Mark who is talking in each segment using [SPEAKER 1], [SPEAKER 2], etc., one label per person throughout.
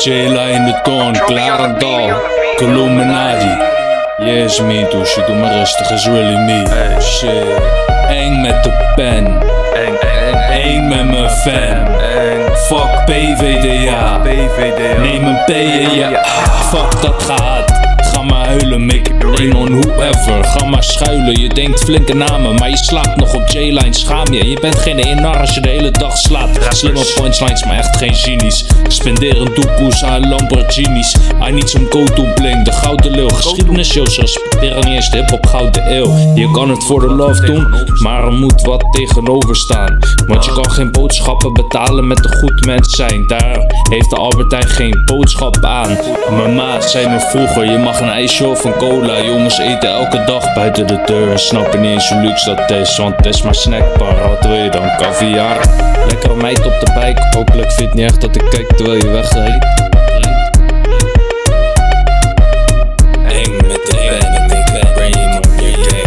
[SPEAKER 1] Jayla in de toon, Clarendal, Illuminati. Yes me, douche, doe maar rustig, is really me. Hey, shit. Eng met de pen, eng met mijn fan. Fuck PVDA, neem een P in je fuck dat gaat. Ga maar huilen, make it rain on whoever. Ga maar schuilen, je denkt flinke namen, maar je slaapt nog op J-line, schaam je. Je bent geen eenar als je de hele dag slaat. Slimme punchlines, maar echt geen genies. Spenderen doekoes aan Lamborghinis. I need some go-to bling, de gouden leeuw. Geschiedennisshows respecteren niet eens de hip-hop gouden eeuw. Je kan het voor de love doen, maar er moet wat tegenover staan. Want je kan geen boodschappen betalen met een goed mens zijn. Daar heeft de Albertijn geen boodschap aan. Mijn maat zei me vroeger, je mag een ijsje of een cola. Jongens eten elke dag buiten de deur en snappen niet eens hoe luxe dat is. Want het is maar snackbar, wat wil je dan, caviar? Lekkere meid op de bike, hopelijk vindt het niet echt dat ik kijk terwijl je wegrijdt. Eng met de pen, brain on your gang.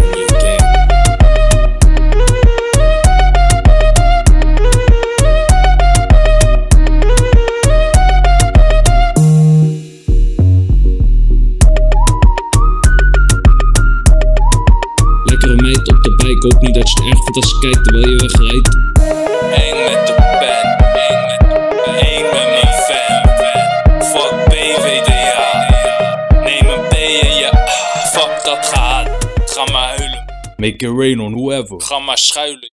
[SPEAKER 1] Lekkere meid op de bike, ik hoop niet dat je het erg vindt als je kijkt terwijl je wegrijdt. Eng met de pen, eng met mijn fan. Fuck PVDA, neem een P in je fuck dat gaat. Ga maar huilen, make it rain on whoever. Ga maar schuilen.